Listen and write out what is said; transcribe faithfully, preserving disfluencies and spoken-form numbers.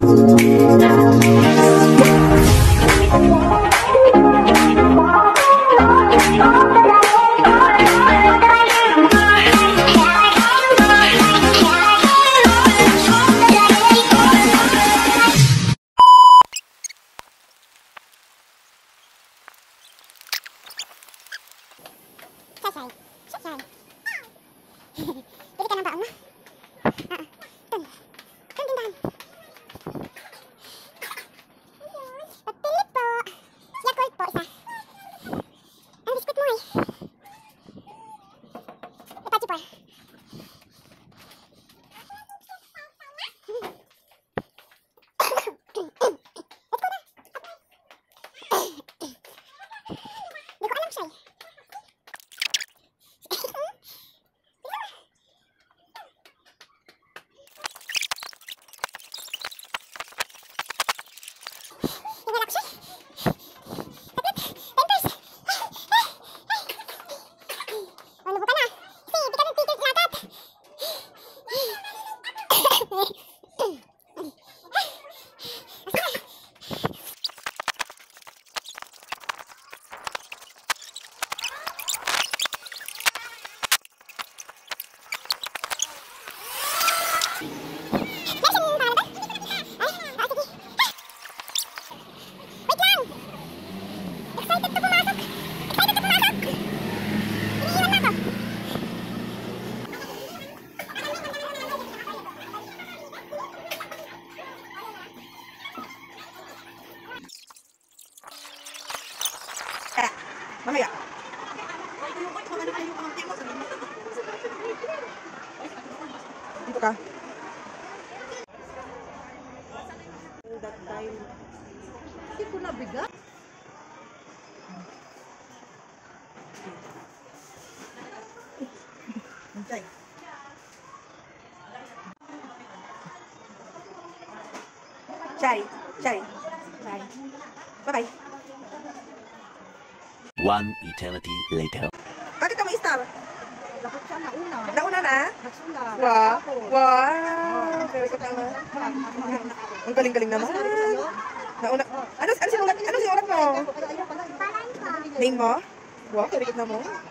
Pili ka ng baon mo. Ah, dun. Dun din dahan. Pagpili po. Yakult po, isa. Ang biskut mo eh. Ipachi po. Hindi ko alam siya eh. Mamaya. Dito ka. That time. Hindi ko nabigat. Antay. Shy. Shy. Shy. Bye-bye. One eternity later. Bakit ka may star? Dapat siya nauna. Nauna na? Nagsula. Wow! Wow! Very good naman. Ang galing-galing naman. Nauna. Ano, ano sinulat? Ano sinulat mo? Name mo? Wow, very good naman.